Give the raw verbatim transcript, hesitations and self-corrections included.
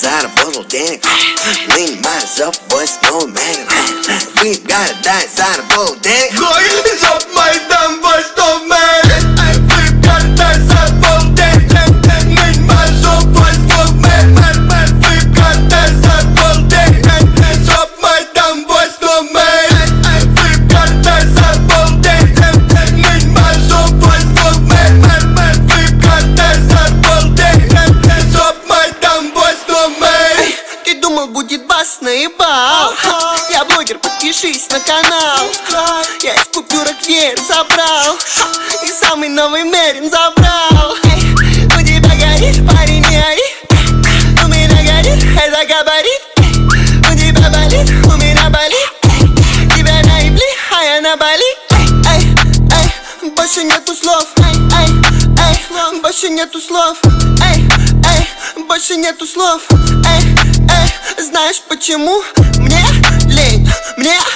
заработал денег. Нанимаю за собой снова мерен. We gotta die, заработал денег. Жоп мой там вот что мерен. We gotta die, заработал денег. Нанимаю за собой снова мерен. We gotta die, заработал денег. Жоп мой там вот что мерен. We gotta die, заработал денег. Нанимаю за собой снова мерен. We gotta die, заработал денег. Жоп мой там вот что мерен. Ты думал, будет бас, наебал. Я блогер, подпишись на канал. Я из купюрок веер забрал. И самый новый мерин забрал. У тебя горит, парень, не ори. У меня горит, это габарит. У тебя болит, у меня болит. Тебя наебли, а я на Бали. Эй, эй, больше нету слов. Эй, эй, эй, больше нету слов. Эй, эй, больше нету слов. Эй, эй, знаешь почему? Мне лень, мне